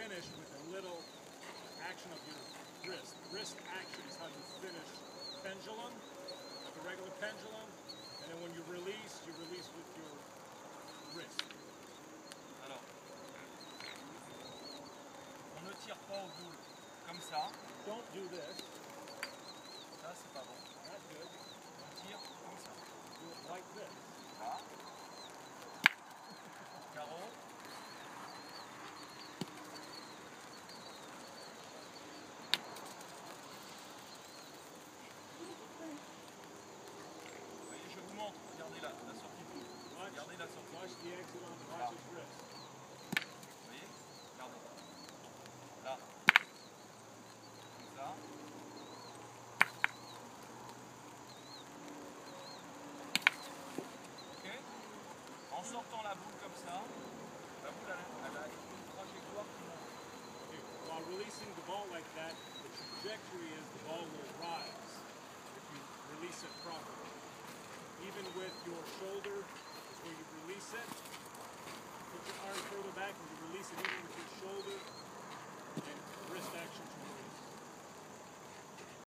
finish with a little action of your wrist. Wrist action is how you finish pendulum, like a regular pendulum. And then when you release with your wrist. Alors, on ne tire pas au boule comme ça. Don't do this. Ça, c'est pas bon. Not good. On tire comme ça. Do it like this. Là. Carreau. Vous voyez, je vous montre. Regardez là, la sortie de boule. Regardez la sortie. Watch the exit on watch his wrist. Vous voyez? Regardez. Là. Comme ça. Ok? En sortant la boule comme ça, la boule elle a une trajectoire qui monte. Okay. While releasing the ball like that, the trajectory is the ball will rise if you release it properly. Even with your shoulder